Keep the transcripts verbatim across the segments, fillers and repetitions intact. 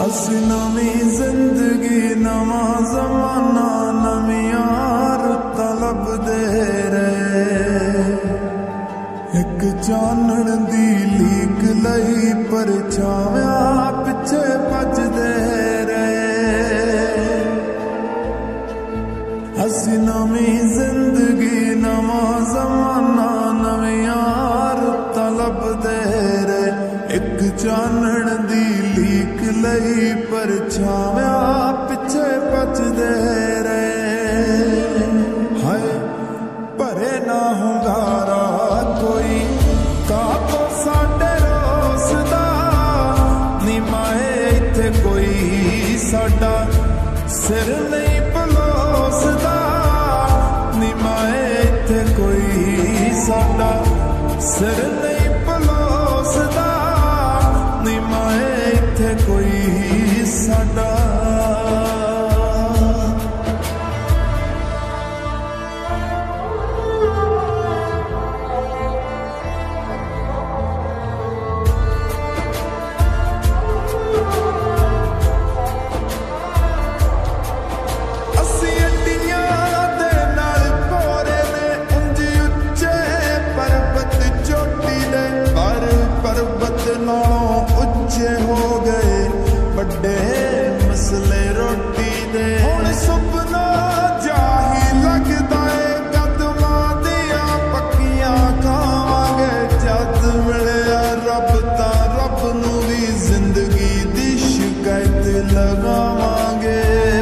असी नवी जिंदगी नवा जमाना नवियां रुत्तां लभदे रहे। एक चानण दी लीक लई परछावियां पिछे भजदे रहे। असी नवी जिंदगी नवा जमाना नवियां रुत्तां लभदे रहे। एक चानण दी लीक लई परछावियां पिछे भजदे रहे। हाय भरे ना हुंगारा कोई काबो साडे रोस दा नी माए इत्थे कोई साडा सिर नहीं पलोसदा नी माए इत्थे कोई साडा सिर नहीं पलोसदा नी माए इत्थे कोई साडा। उच्चे हो गए बड़े मसले रोटी दे। हुण सुपना जाही लगदा है कदमां दियां पक्कियां खावांगे। जद मिलिया रब तां रब नूं भी जिंदगी दी शिकायत लगावांगे।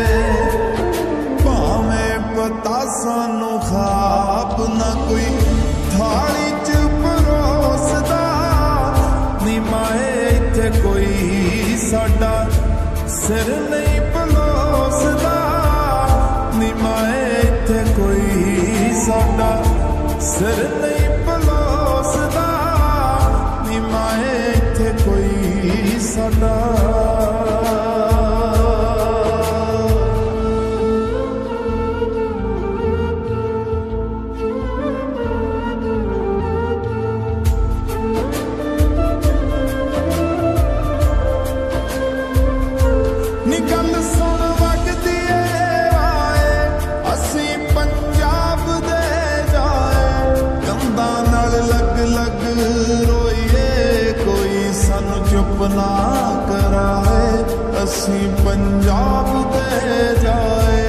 भावें पता सानू ख्वाब ना कोई थाली च परोसदा नी माए इत्थे कोई साडा सिर नहीं पलोसदा नी माए इत्थे कोई साडा सिर नहीं पलोसदा नी माए इत्थे कोई साडा। गल सुन वगदी आए असी पंजाब दे जाए। कंधां नाल लग लग रोईए कोई सानू चुप ना कराए। असी पंजाब दे जाए